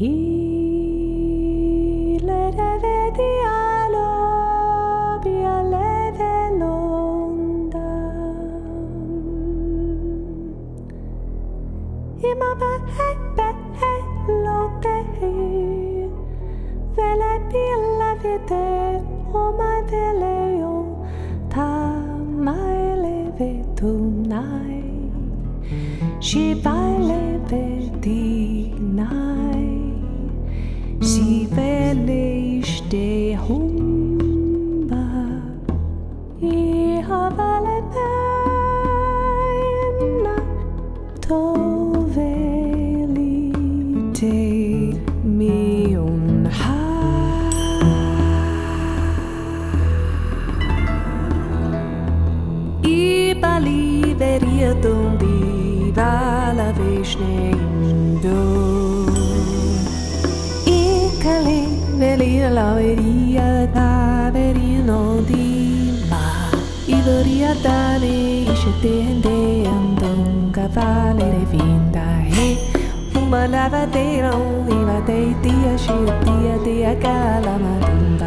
She baile nai, si vele iste humba, I havale na to veli te mi un ha. I bali veria dombi. Vala Vishnu Ikali Velia Laveria Taverino di Ma Ivoria Dani Ishetende Andon Cavale Vinda He Uma Lavadero Viva de Dia Shitia Dia Gala Madumba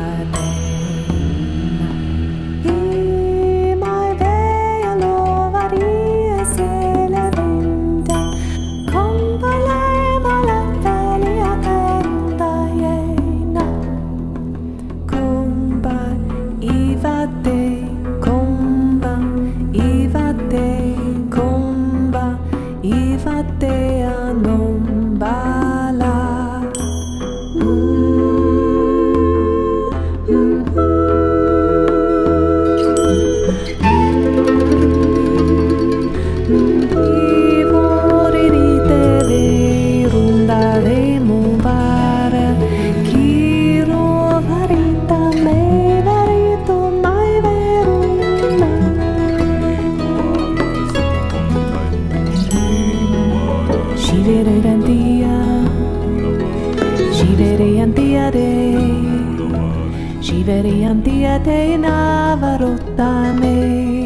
Shiveriantia te navarotame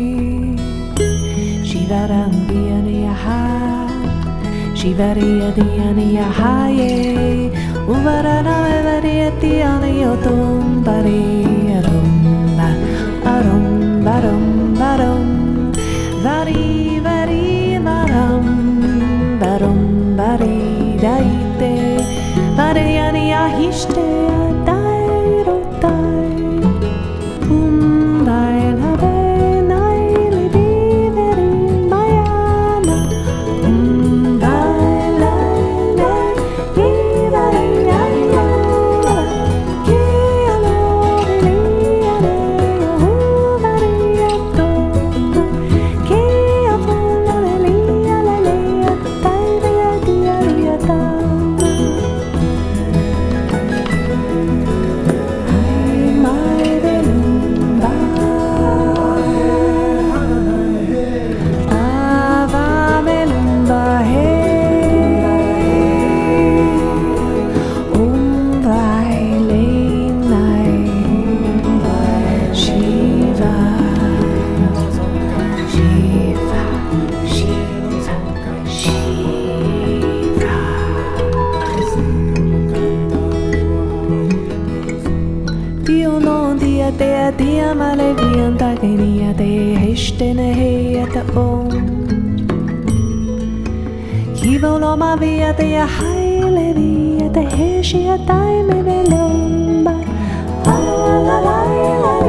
Shivarantia niyaha Shivariatia niyahaye Uvarana variatia niyotum bari arumba Arumba arumba arum Vari vari varam Varum vari daite Variania histe Dia male vianta genia te hestene heata om Kivolo ma via te a haile via te heshia taime velomba La la la la la